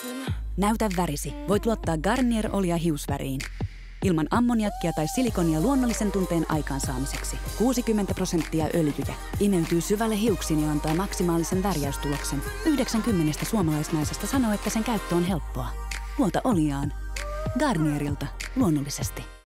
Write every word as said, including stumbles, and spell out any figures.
Näytä värisi. Voit luottaa Garnier-olia hiusväriin. Ilman ammoniakkia tai silikonia luonnollisen tunteen aikaansaamiseksi. kuusikymmentä prosenttia öljyjä. Imeytyy syvälle hiuksiin ja antaa maksimaalisen värjäystuloksen. yhdeksänkymmentä suomalaisnaisesta sanoo, että sen käyttö on helppoa. Luota oliaan. Garnierilta. Luonnollisesti.